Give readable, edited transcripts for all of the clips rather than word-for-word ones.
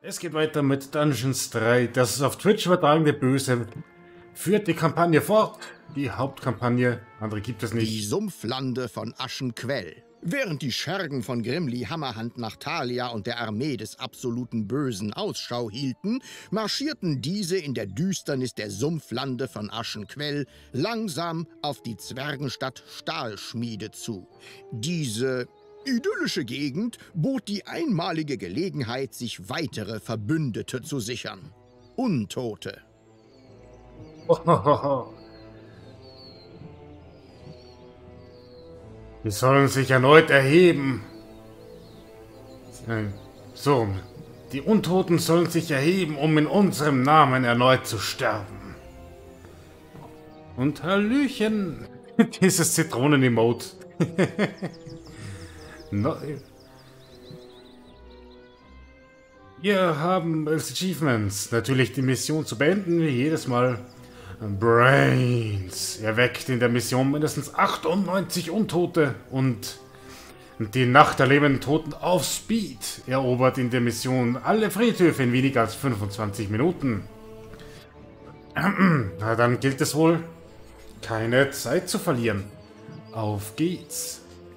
Es geht weiter mit Dungeons 3. Das auf Twitch übertragene Böse führt die Kampagne fort. Die Hauptkampagne, andere gibt es nicht. Die Sumpflande von Aschenquell. Während die Schergen von Grimli Hammerhand nach Thalia und der Armee des absoluten Bösen Ausschau hielten, marschierten diese in der Düsternis der Sumpflande von Aschenquell langsam auf die Zwergenstadt Stahlschmiede zu. Diese idyllische Gegend bot die einmalige Gelegenheit, sich weitere Verbündete zu sichern. Untote. Wir sollen sich erneut erheben. So, die Untoten sollen sich erheben, um in unserem Namen erneut zu sterben. Und Hallöchen, dieses Zitronen-Emote. No. Wir haben als Achievements natürlich die Mission zu beenden, wie jedes Mal. Brains erweckt in der Mission mindestens 98 Untote und die Nacht der lebenden Toten auf Speed erobert in der Mission alle Friedhöfe in weniger als 25 Minuten. Na, dann gilt es wohl, keine Zeit zu verlieren. Auf geht's.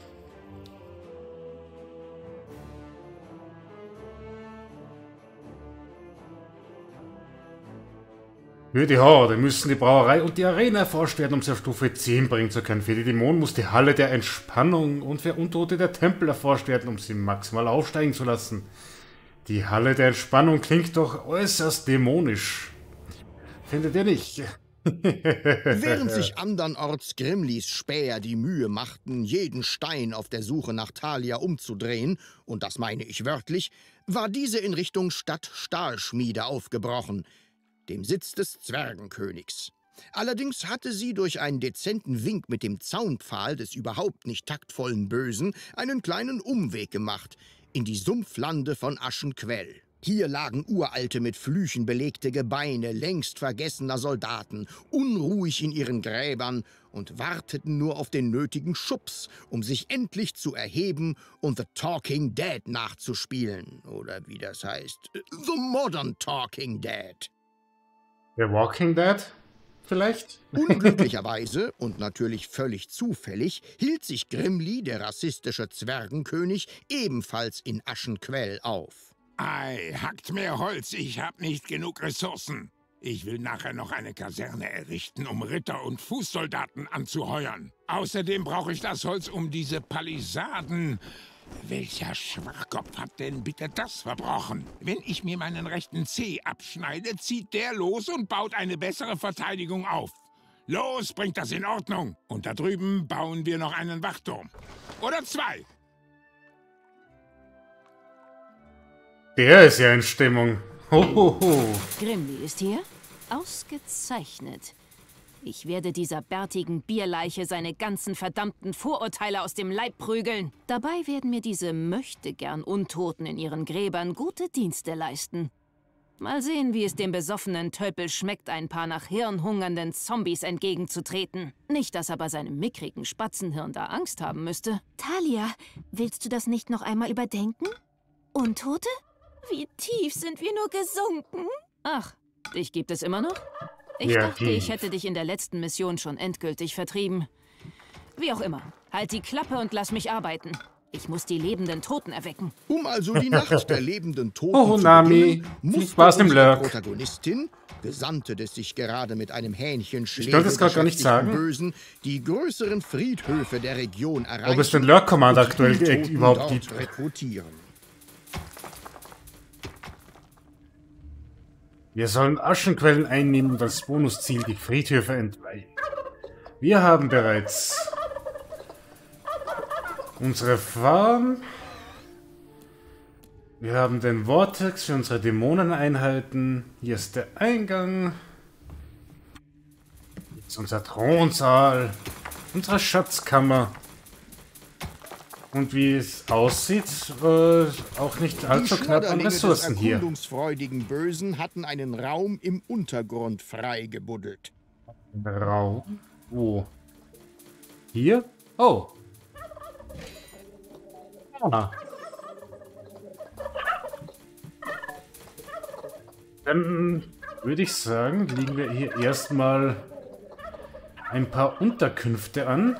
Für die Horde müssen die Brauerei und die Arena erforscht werden, um sie auf Stufe 10 bringen zu können. Für die Dämonen muss die Halle der Entspannung und für Untote der Tempel erforscht werden, um sie maximal aufsteigen zu lassen. Die Halle der Entspannung klingt doch äußerst dämonisch. Findet ihr nicht? Während sich andernorts Grimlis Späher die Mühe machten, jeden Stein auf der Suche nach Thalia umzudrehen, und das meine ich wörtlich, war diese in Richtung Stadt Stahlschmiede aufgebrochen, dem Sitz des Zwergenkönigs. Allerdings hatte sie durch einen dezenten Wink mit dem Zaunpfahl des überhaupt nicht taktvollen Bösen einen kleinen Umweg gemacht in die Sumpflande von Aschenquell. Hier lagen uralte, mit Flüchen belegte Gebeine längst vergessener Soldaten, unruhig in ihren Gräbern und warteten nur auf den nötigen Schubs, um sich endlich zu erheben und The Talking Dead nachzuspielen. Oder wie das heißt, The Modern Talking Dead. The Walking Dead? Vielleicht? Unglücklicherweise und natürlich völlig zufällig hielt sich Grimli, der rassistische Zwergenkönig, ebenfalls in Aschenquell auf. Ei, hackt mehr Holz, ich hab nicht genug Ressourcen. Ich will nachher noch eine Kaserne errichten, um Ritter und Fußsoldaten anzuheuern. Außerdem brauche ich das Holz, um diese Palisaden... Welcher Schwachkopf hat denn bitte das verbrochen? Wenn ich mir meinen rechten Zeh abschneide, zieht der los und baut eine bessere Verteidigung auf. Los, bringt das in Ordnung. Und da drüben bauen wir noch einen Wachturm. Oder zwei. Der ist ja in Stimmung. Hohoho. Grimli ist hier? Ausgezeichnet. Ich werde dieser bärtigen Bierleiche seine ganzen verdammten Vorurteile aus dem Leib prügeln. Dabei werden mir diese Möchtegern-Untoten in ihren Gräbern gute Dienste leisten. Mal sehen, wie es dem besoffenen Tölpel schmeckt, ein paar nach Hirn hungernden Zombies entgegenzutreten. Nicht, dass er bei seinem mickrigen Spatzenhirn da Angst haben müsste. Thalia, willst du das nicht noch einmal überdenken? Untote? Wie tief sind wir nur gesunken? Ach, dich gibt es immer noch? Ich Ja, dachte, ich hätte dich in der letzten Mission schon endgültig vertrieben. Wie auch immer. Halt die Klappe und lass mich arbeiten. Ich muss die lebenden Toten erwecken. Um also die Nacht der lebenden Toten Oh, zu Nami, beginnen, viel musste Spaß im unsere Lurk. Protagonistin, Gesandte des sich gerade mit einem Hähnchen Ich konnte es gerade gar nicht sagen. Bösen, die größeren Friedhöfe der Region erreichen. Ob es den Lurk-Command und aktuell die Untoten überhaupt dort gibt. rekrutieren. Wir sollen Aschenquellen einnehmen und als Bonusziel die Friedhöfe entweihen. Wir haben bereits unsere Farm. Wir haben den Vortex für unsere Dämoneneinheiten. Hier ist der Eingang. Hier ist unser Thronsaal. Unsere Schatzkammer. Und wie es aussieht, auch nicht allzu knapp an Ressourcen des hier. erkundungsfreudigen Bösen hatten einen Raum im Untergrund freigebuddelt. Raum. Wo? Hier? Oh. Ah. Dann würde ich sagen, legen wir hier erstmal ein paar Unterkünfte an.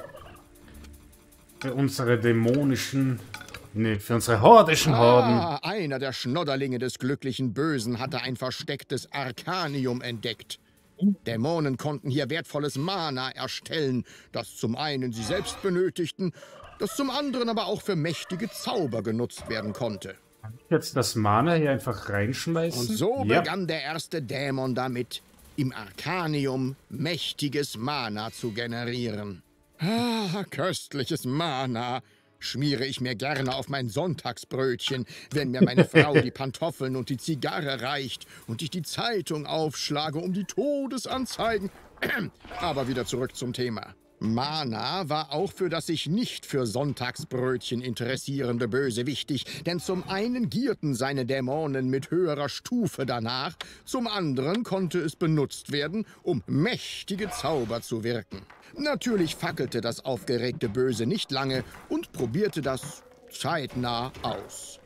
Für unsere dämonischen... Ne, für unsere hordischen Horden. Ah, einer der Schnodderlinge des glücklichen Bösen hatte ein verstecktes Arkanium entdeckt. Dämonen konnten hier wertvolles Mana erstellen, das zum einen sie selbst benötigten, das zum anderen aber auch für mächtige Zauber genutzt werden konnte. Jetzt das Mana hier einfach reinschmeißen. Und so ja. begann der erste Dämon damit, im Arkanium mächtiges Mana zu generieren. Ah, köstliches Mana schmiere ich mir gerne auf mein Sonntagsbrötchen, wenn mir meine Frau die Pantoffeln und die Zigarre reicht und ich die Zeitung aufschlage, um die Todesanzeigen... Aber wieder zurück zum Thema. Mana war auch für das sich nicht für Sonntagsbrötchen interessierende Böse wichtig, denn zum einen gierten seine Dämonen mit höherer Stufe danach, zum anderen konnte es benutzt werden, um mächtige Zauber zu wirken. Natürlich fackelte das aufgeregte Böse nicht lange und probierte das zeitnah aus.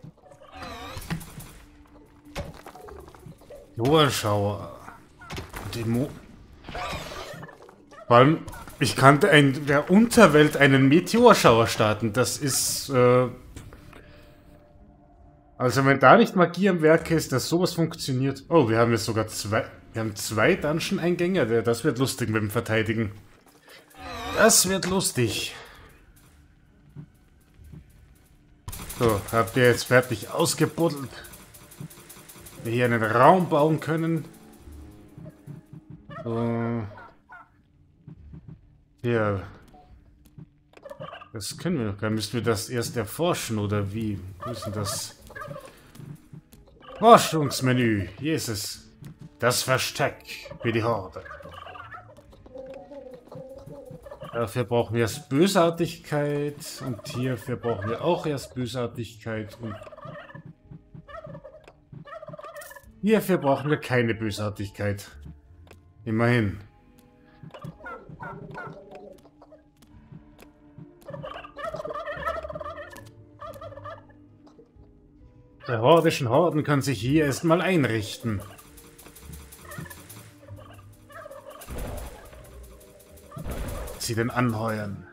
Meteorschauer. Vor allem, ich kannte in der Unterwelt einen Meteorschauer starten. Das ist, also wenn da nicht Magie am Werke ist, dass sowas funktioniert. Oh, wir haben jetzt sogar zwei Dungeon-Eingänge. Das wird lustig mit dem Verteidigen. Das wird lustig. So, habt ihr jetzt fertig ausgebuddelt? Wir hier einen Raum bauen können. So. Ja. Das können wir noch. Dann müssen wir das erst erforschen, oder wie? Wo ist denn das? Forschungsmenü. Hier ist es. Das Versteck für die Horde. Dafür brauchen wir erst Bösartigkeit. Und hierfür brauchen wir auch erst Bösartigkeit. Und hierfür brauchen wir keine Bösartigkeit. Immerhin. Die hordischen Horden kann sich hier erstmal einrichten. Sie denn anheuern.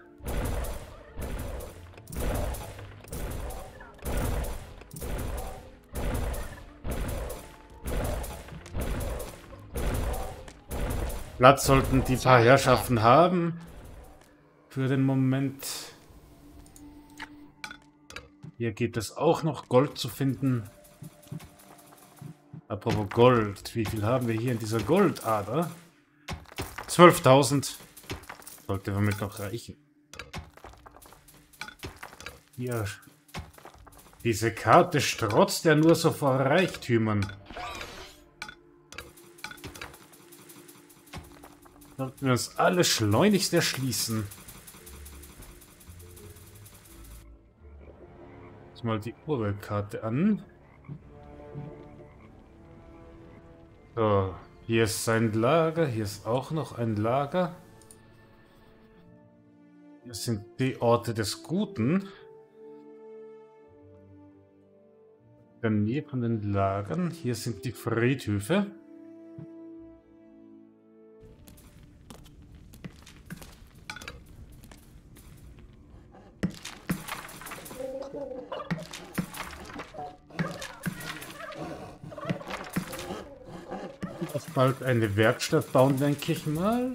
Platz sollten die paar Herrschaften haben. Für den Moment. Hier geht es auch noch, Gold zu finden. Apropos Gold. Wie viel haben wir hier in dieser Goldader? 12.000. Sollte damit noch reichen. Hier. Diese Karte strotzt ja nur so vor Reichtümern. Sollten wir uns alle schleunigst erschließen. Jetzt mal die Urweltkarte an. So, hier ist sein Lager, hier ist auch noch ein Lager. Hier sind die Orte des Guten. In der Nähe von den Lagern. Hier sind die Friedhöfe. Bald eine Werkstatt bauen, denke ich mal.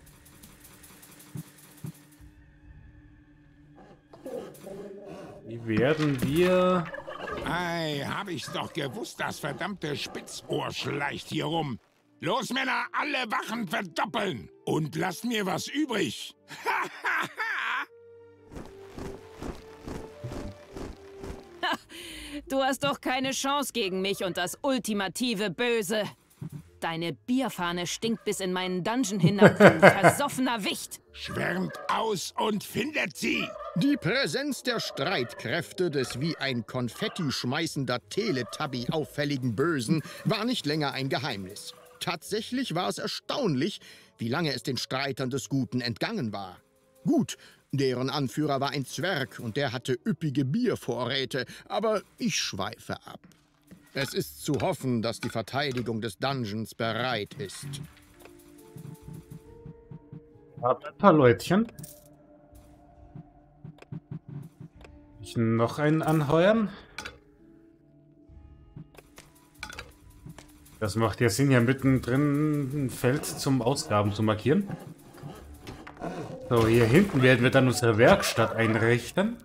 Wie werden wir... Ei, hab ich's doch gewusst, das verdammte Spitzohr schleicht hier rum. Los, Männer, alle Wachen verdoppeln und lasst mir was übrig. Du hast doch keine Chance gegen mich und das ultimative Böse. Deine Bierfahne stinkt bis in meinen Dungeon hinab, du versoffener Wicht. Schwärmt aus und findet sie. Die Präsenz der Streitkräfte des wie ein Konfetti schmeißender Teletubby auffälligen Bösen war nicht länger ein Geheimnis. Tatsächlich war es erstaunlich, wie lange es den Streitern des Guten entgangen war. Gut, deren Anführer war ein Zwerg und der hatte üppige Biervorräte, aber ich schweife ab. Es ist zu hoffen, dass die Verteidigung des Dungeons bereit ist. Habt ein paar Leutchen. Ich noch einen anheuern. Das macht ja Sinn, hier mittendrin ein Feld zum Ausgaben zu markieren. So, hier hinten werden wir dann unsere Werkstatt einrichten.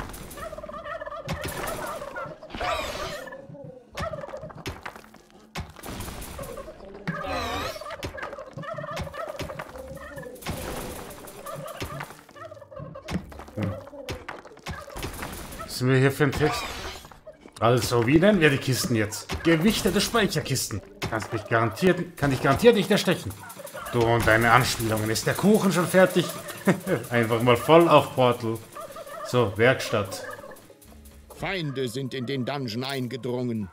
Was sind wir hier für ein Text? Also, wie nennen wir die Kisten jetzt? Gewichtete Speicherkisten. Kann ich garantiert nicht erstechen. Du und deine Anspielungen. Ist der Kuchen schon fertig? Einfach mal voll auf Portal. So, Werkstatt. Feinde sind in den Dungeon eingedrungen.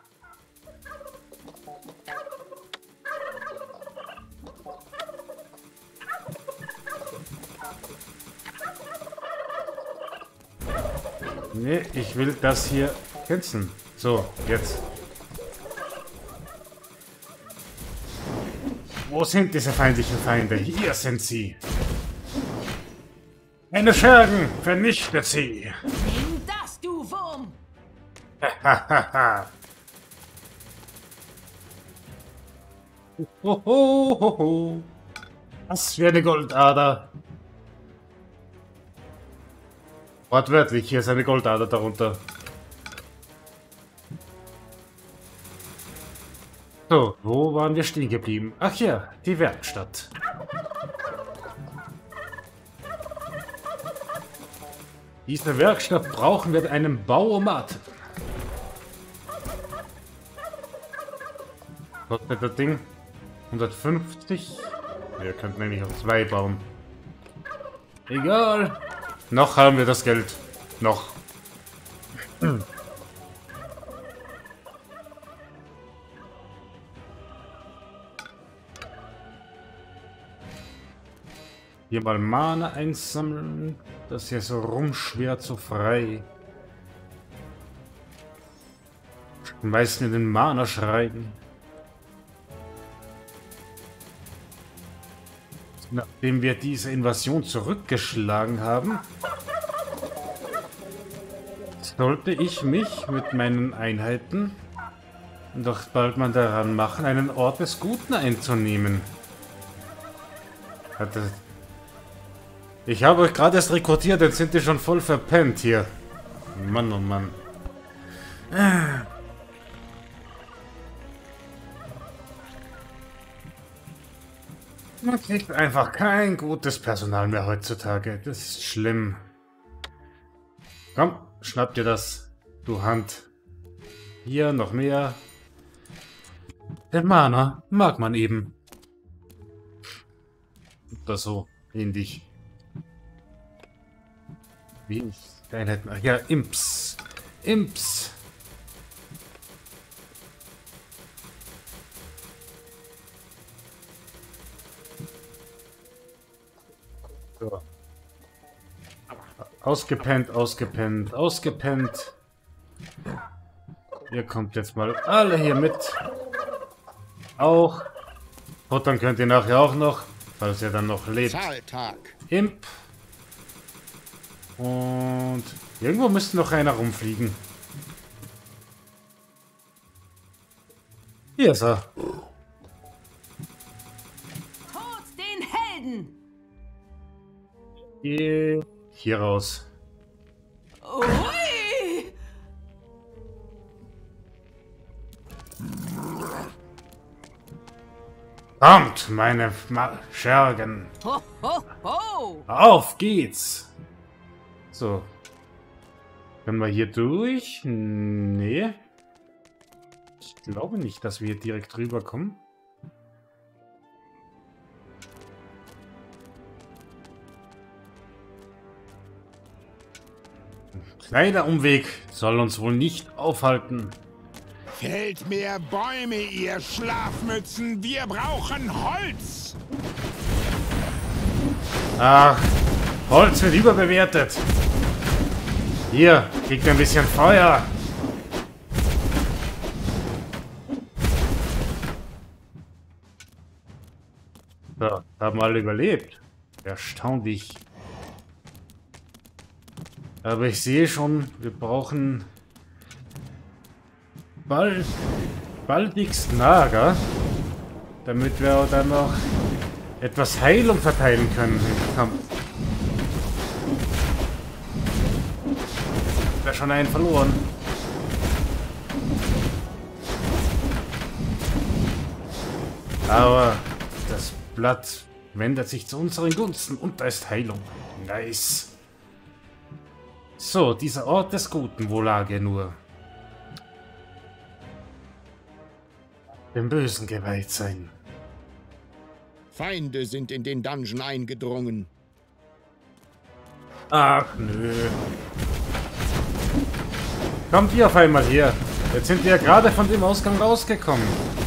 Nee, ich will das hier canceln. So, jetzt. Wo sind diese feindlichen Feinde? Hier sind sie. Meine Schergen, vernichtet sie. Nimm das, du Wurm! Hahaha. Hohohoho. Was für eine Goldader. Wortwörtlich, hier ist eine Goldader darunter. So, wo waren wir stehen geblieben? Ach ja, die Werkstatt. Diese Werkstatt brauchen wir einen Bauomaten. Kostet das Ding? 150? Wir könnten nämlich auch 2 bauen. Egal. Noch haben wir das Geld. Noch. Hier mal Mana einsammeln. Das hier so rumschwert so frei. Am meisten in den Mana schreiben. Nachdem wir diese Invasion zurückgeschlagen haben, sollte ich mich mit meinen Einheiten doch bald mal daran machen, einen Ort des Guten einzunehmen. Ich habe euch gerade erst rekrutiert, jetzt sind die schon voll verpennt hier. Mann, oh Mann. Man kriegt einfach kein gutes Personal mehr heutzutage. Das ist schlimm. Komm, schnapp dir das, du Hand. Hier noch mehr. Den Mana mag man eben. Oder so, ähnlich. Wie Einheiten. Ach ja, Imps. Imps. So. Ausgepennt, ausgepennt, ausgepennt. Ihr kommt jetzt mal alle hier mit. Auch. Futtern könnt ihr nachher auch noch, falls ihr dann noch lebt. Zahltag. Imp. Und irgendwo müsste noch einer rumfliegen. Hier ist er. Tod den Helden! Geh hier raus. Ui! Kommt, meine Schergen. Ho, ho, ho! Auf geht's. So. Können wir hier durch? Nee. Ich glaube nicht, dass wir hier direkt rüberkommen. Kleiner Umweg soll uns wohl nicht aufhalten. Fällt mehr Bäume, ihr Schlafmützen. Wir brauchen Holz. Ach, Holz wird überbewertet. Hier, kriegt ein bisschen Feuer. So, haben alle überlebt. Erstaunlich. Aber ich sehe schon, wir brauchen baldigst Nager, damit wir dann noch etwas Heilung verteilen können im Kampf. Wäre schon einen verloren. Aber das Blatt wendet sich zu unseren Gunsten und da ist Heilung. Nice. So, dieser Ort des Guten, wo lag er nur? Dem Bösen geweiht sein. Feinde sind in den Dungeon eingedrungen. Ach, nö. Kommt ihr auf einmal her. Jetzt sind wir ja gerade von dem Ausgang rausgekommen.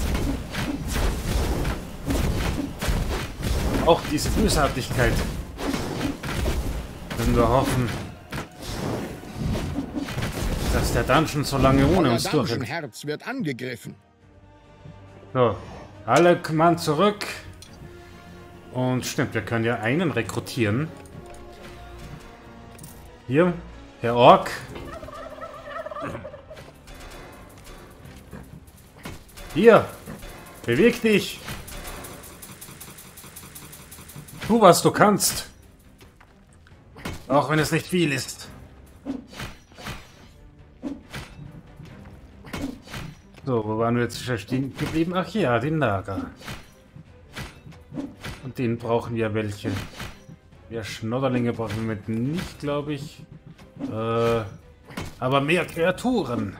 Auch diese Bösartigkeit. Können wir hoffen, dass der Dungeon so lange ohne uns durchhält. Euer Dungeon-Herz wird angegriffen. So, alle Mann zurück. Und stimmt, wir können ja einen rekrutieren. Hier, Herr Ork. Hier, beweg dich. Tu, was du kannst. Auch wenn es nicht viel ist. So, wo waren wir jetzt stehen geblieben? Ach ja, den Nager. Und den brauchen wir welche. Ja, Schnodderlinge brauchen wir mit nicht, glaube ich. Aber mehr Kreaturen.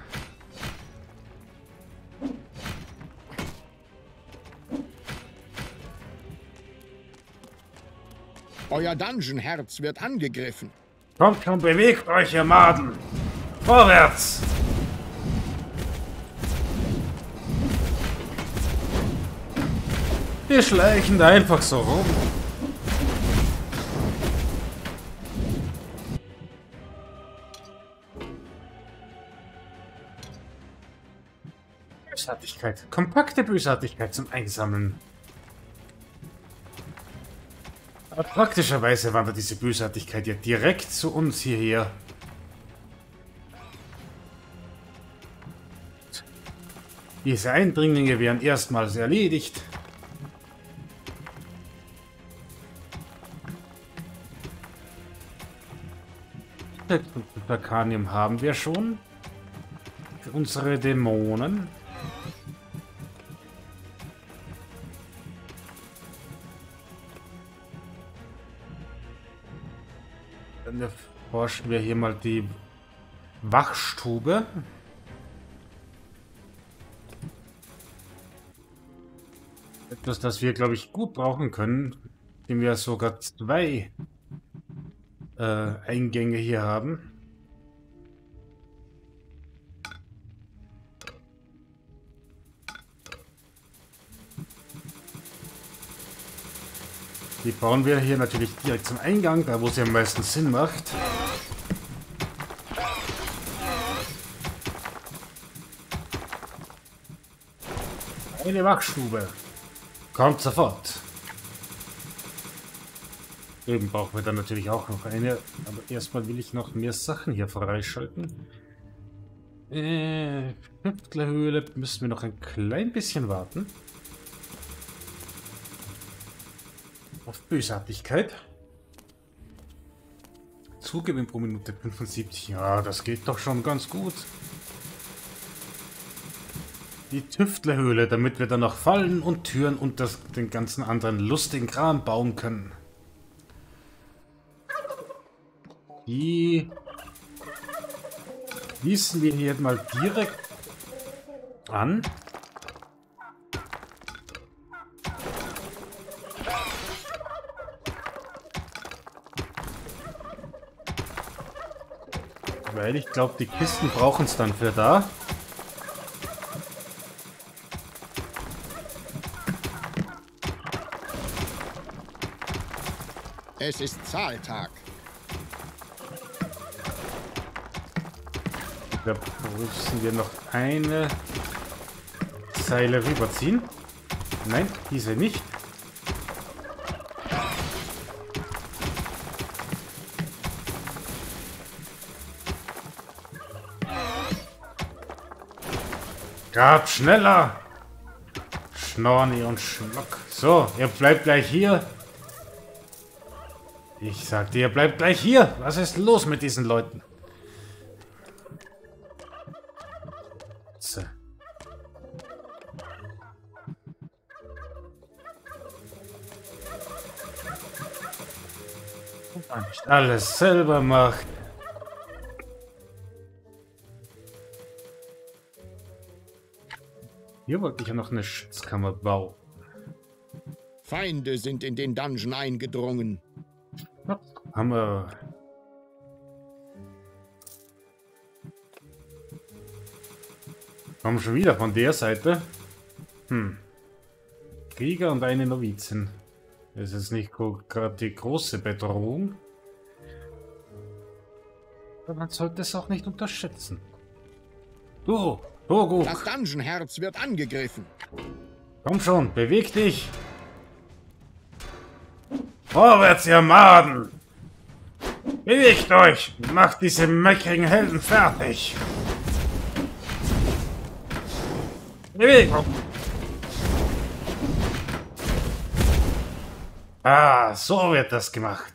Euer Dungeon-Herz wird angegriffen. Kommt schon, bewegt euch, ihr Maden. Vorwärts! Wir schleichen da einfach so rum. Bösartigkeit. Kompakte Bösartigkeit zum Einsammeln. Aber praktischerweise wandert diese Bösartigkeit ja direkt zu uns hierher. Diese Eindringlinge wären erstmals erledigt. Arcanium haben wir schon. Für unsere Dämonen. Dann erforschen wir hier mal die Wachstube. Etwas, das wir, glaube ich, gut brauchen können, indem wir sogar 2 Eingänge hier haben. Die bauen wir hier natürlich direkt zum Eingang, da wo sie am meisten Sinn macht. Eine Wachstube. Kommt sofort. Eben brauchen wir dann natürlich auch noch eine, aber erstmal will ich noch mehr Sachen hier freischalten. Hüftlerhöhle müssen wir noch ein klein bisschen warten. Auf Bösartigkeit. Zugewinn pro Minute 75. Ja, das geht doch schon ganz gut. Die Tüftlerhöhle, damit wir dann noch Fallen und Türen und den ganzen anderen lustigen Kram bauen können. Die schließen wir hier mal direkt an. Weil ich glaube, die Kisten brauchen es dann für da. Es ist Zahltag. Da müssen wir noch eine Zeile rüberziehen. Nein, diese nicht. Grab schneller! Schnorni und Schnock. So, ihr bleibt gleich hier. Ich sagte, ihr bleibt gleich hier. Was ist los mit diesen Leuten? So. Wenn man nicht alles selber macht. Hier wollte ich ja noch eine Schutzkammer bauen. Feinde sind in den Dungeon eingedrungen. Ja, haben wir. Kommen schon wieder von der Seite. Krieger und eine Novizin. Das ist nicht gerade die große Bedrohung. Aber man sollte es auch nicht unterschätzen. Du, Togo. Das Dungeon-Herz wird angegriffen. Komm schon, beweg dich. Vorwärts, ihr Maden. Bewegt euch. Macht diese meckrigen Helden fertig. Bewegung. Ah, so wird das gemacht.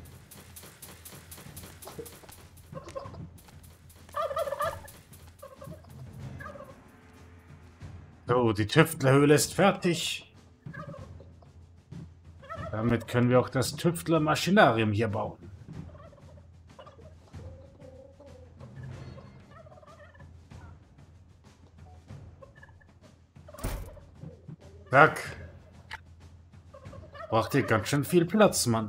So, die Tüftlerhöhle ist fertig. Damit können wir auch das Tüftler-Maschinarium hier bauen. Zack. Braucht ihr ganz schön viel Platz, Mann.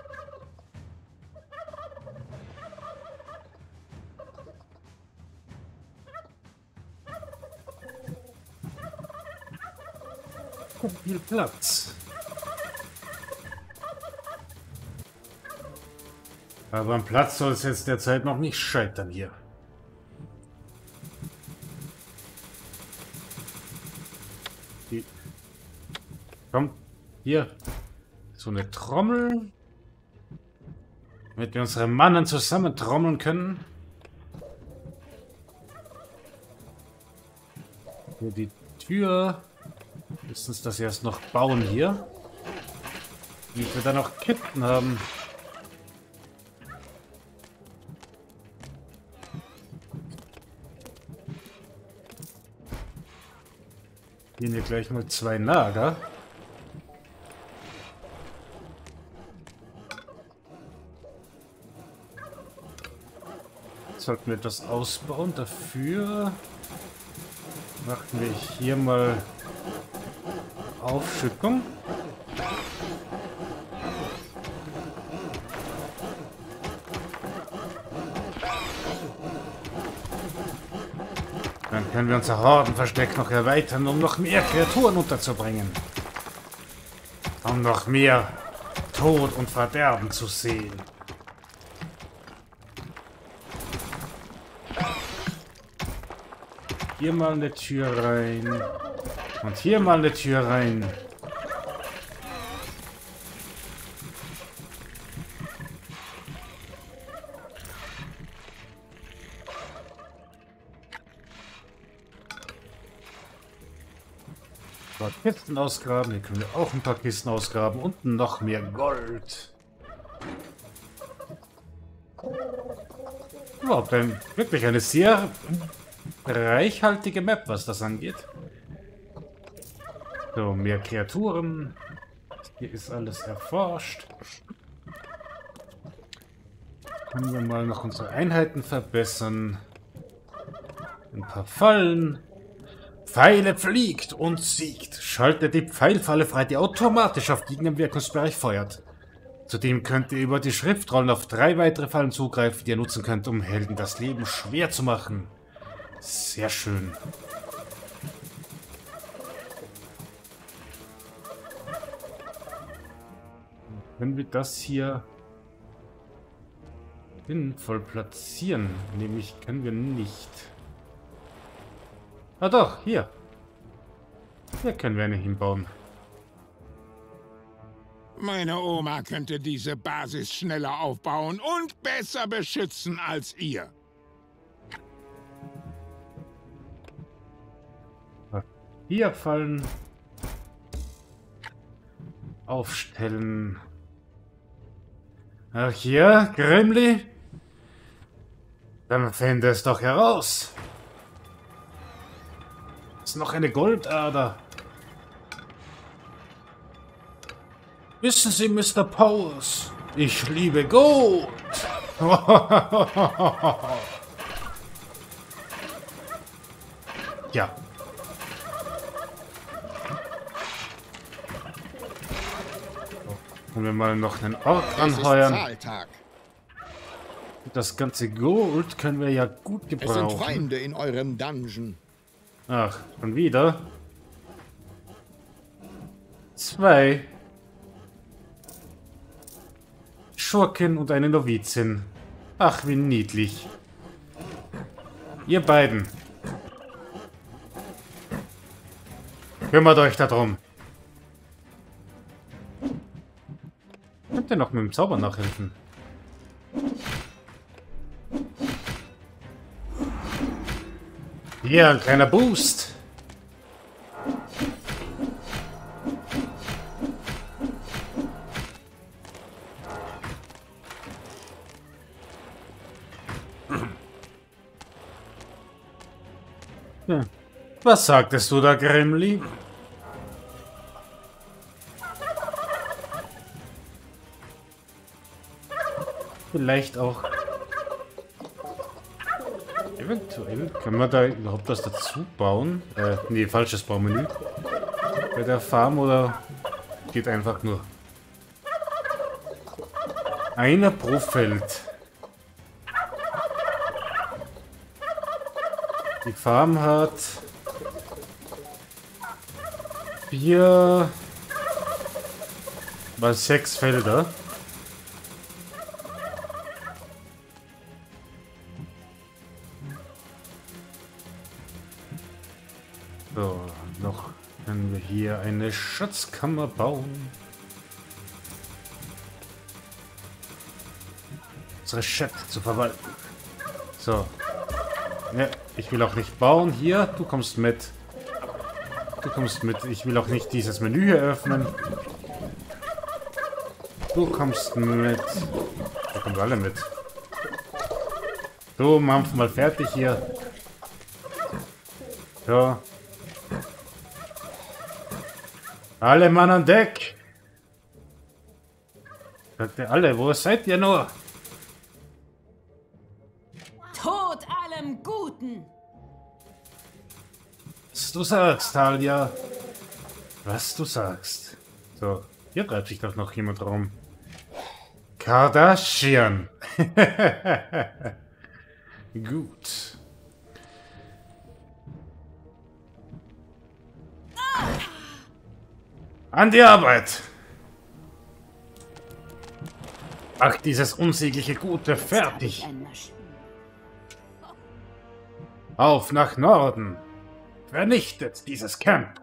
Viel Platz. Aber am Platz soll es jetzt derzeit noch nicht scheitern hier. Komm, hier. So eine Trommel. Damit wir unsere Mannen zusammen trommeln können. Hier die Tür. Müssen uns das erst noch bauen hier. Damit wir dann noch Kitten haben. Gehen wir gleich mal 2 Lager. Sollten wir das ausbauen. Dafür machen wir hier mal Aufschüttung. Dann können wir unser Hordenversteck noch erweitern, um noch mehr Kreaturen unterzubringen. Um noch mehr Tod und Verderben zu sehen. Hier mal eine Tür rein. Und hier mal eine Tür rein. Ein paar Kisten ausgraben. Hier können wir auch ein paar Kisten ausgraben. Und noch mehr Gold. Überhaupt wirklich eine sehr reichhaltige Map, was das angeht. So, mehr Kreaturen. Hier ist alles erforscht. Können wir mal noch unsere Einheiten verbessern. Ein paar Fallen. Pfeile fliegt und siegt. Schaltet die Pfeilfalle frei, die automatisch auf Gegner im Wirkungsbereich feuert. Zudem könnt ihr über die Schriftrollen auf 3 weitere Fallen zugreifen, die ihr nutzen könnt, um Helden das Leben schwer zu machen. Sehr schön. Können wir das hier sinnvoll platzieren? Nämlich können wir nicht. Ah doch, hier. Hier können wir eine hinbauen. Meine Oma könnte diese Basis schneller aufbauen und besser beschützen als ihr. Hier fallen. Aufstellen. Ach ja, Grimli? Dann finde es doch heraus. Ist noch eine Goldader. Wissen Sie, Mr. Powers, ich liebe Gold. Ja. Wenn wir mal noch einen Ort anheuern. Das ganze Gold können wir ja gut gebrauchen. Es sind Feinde in eurem Dungeon. Ach, schon wieder? 2. Schurken und eine Novizin. Ach, wie niedlich. Ihr beiden. Kümmert euch darum. Könnt ihr noch mit dem Zauber nachhelfen? Hier, ein kleiner Boost. Ja. Was sagtest du da, Grimli? Vielleicht auch. Eventuell können wir da überhaupt was dazu bauen? Nee, falsches Baumenü. Bei der Farm oder geht einfach nur. Einer pro Feld. Die Farm hat 4 mal 6 Felder. So, noch können wir hier eine Schatzkammer bauen. Unsere Schätze zu verwalten. So. Ja, ich will auch nicht bauen. Hier, du kommst mit. Du kommst mit. Ich will auch nicht dieses Menü hier öffnen. Du kommst mit. Da kommen wir alle mit. So, Mampf mal fertig hier. So. Alle Mann an Deck! Sagt ihr alle, wo seid ihr nur? Tod allem Guten! Was du sagst, Talia. Was du sagst. So, hier treibt sich doch noch jemand rum. Kardashian. Gut. An die Arbeit! Macht dieses unsägliche Gute fertig! Auf nach Norden! Vernichtet dieses Camp!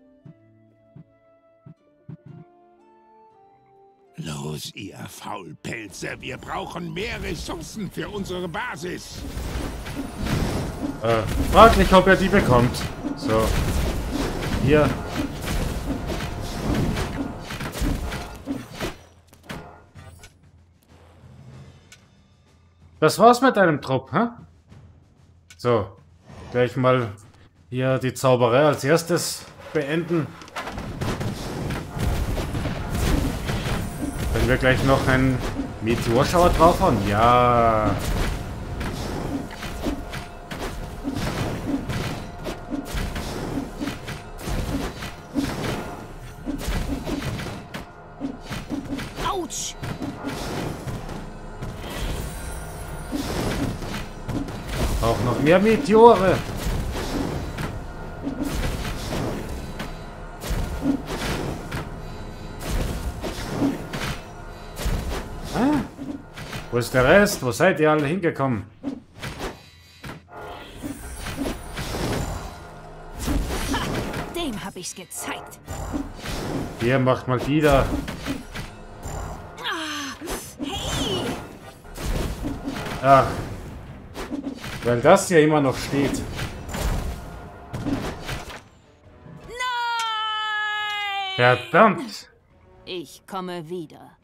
Los, ihr Faulpelze, wir brauchen mehr Ressourcen für unsere Basis. Fraglich, ob er die bekommt. So. Hier. Das war's mit deinem Trupp, hä? So. Gleich mal hier die Zauberei als erstes beenden. Wenn wir gleich noch einen Meteorschauer draufhauen? Ja. Autsch! Auch noch mehr Meteore. Wo ist der Rest? Wo seid ihr alle hingekommen? Dem hab ich's gezeigt. Hier macht mal die da. Hey! Ach. Weil das ja immer noch steht. Verdammt! Ich komme wieder.